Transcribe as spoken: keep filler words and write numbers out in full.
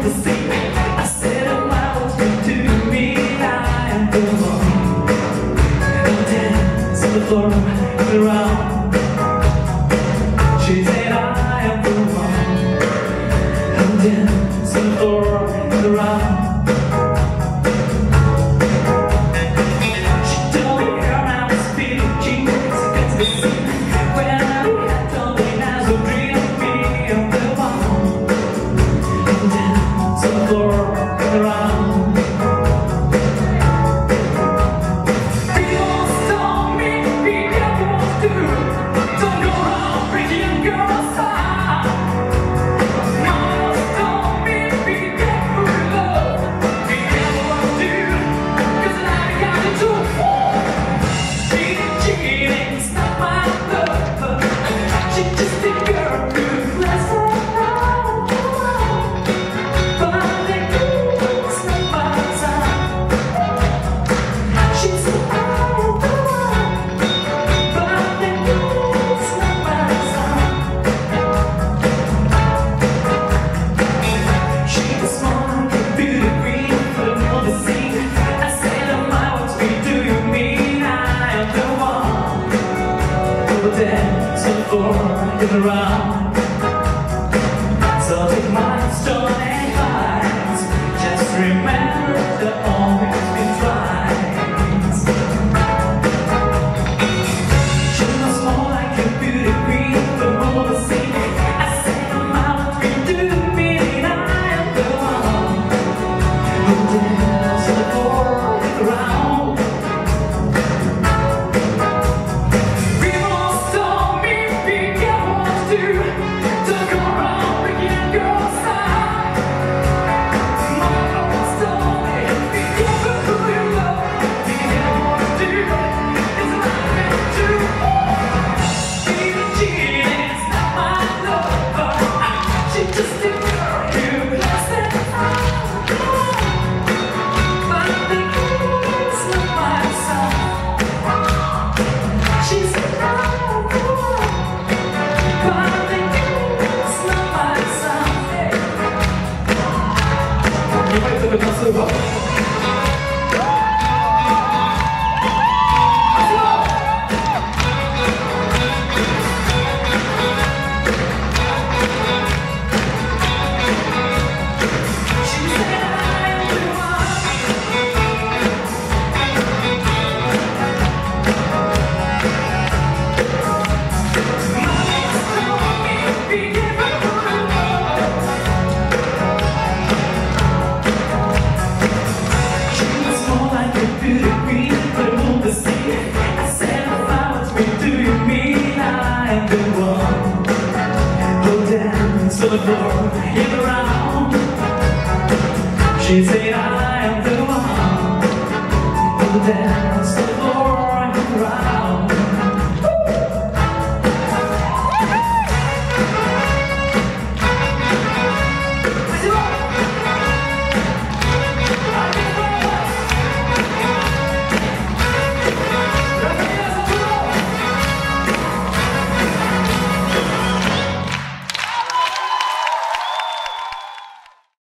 the sea. I said, oh, I was good to me. I am the one. And dance on the floor and around. She said, I am the one. And dance on the floor and around. Dance on the floor and around. So take my stone and eyes. Just remember there always been twice. She was more like a beauty queen, the more the sea. I said I'm out to do me, and I am the one who dance on the floor and around. On the floor, in the round. She said